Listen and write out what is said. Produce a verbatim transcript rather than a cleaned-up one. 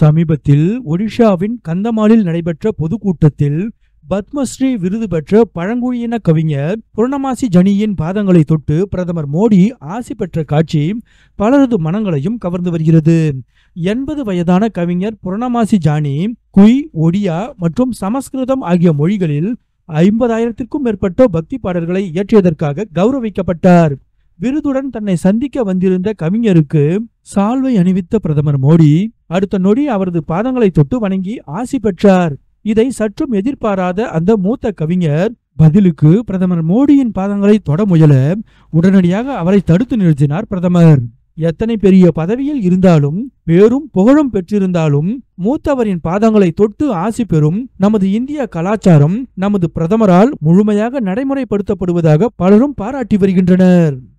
சமீபத்தில் ஒடிஷாவின் கந்தமாலில் நடைபெற்ற பொதுக்கூட்டத்தில் பத்மஸ்ரீ விருது பெற்ற பழங்குடியின கவிஞர் புர்ணமாசி ஜனியின் பாதங்களை தொட்டு பிரதமர் மோடி ஆசி பெற்ற காட்சி பலரது மனங்களையும் கவர்ந்து வருகிறது. எண்பது வயதான கவிஞர் புர்ணமாசி ஜானி குய், ஒடியா மற்றும் சமஸ்கிருதம் ஆகிய மொழிகளில் ஐம்பதாயிரத்திற்கும் மேற்பட்ட பக்தி பாடல்களை இயற்றியதற்காக கௌரவிக்கப்பட்டார். விருதுடன் தன்னை சந்திக்க வந்திருந்த கவிஞருக்கு சால்வை அணிவித்த பிரதமர் மோடி அடுத்த நொடி அவரது பாதங்களை தொட்டு வணங்கி ஆசி பெற்றார். இதை சற்றும் எதிர்பாராத அந்த மூத்த கவிஞர் பதிலுக்கு பிரதமர் மோடியின் பாதங்களை தொட முயல உடனடியாக அவரை தடுத்து நிறுத்தினார் பிரதமர். எத்தனை பெரிய பதவியில் இருந்தாலும் பேரும் புகழும் பெற்றிருந்தாலும் மூத்தவரின் பாதங்களை தொட்டு ஆசி பெறும் நமது இந்திய கலாச்சாரம் நமது பிரதமரால் முழுமையாக நடைமுறைப்படுத்தப்படுவதாக பலரும் பாராட்டி வருகின்றனர்.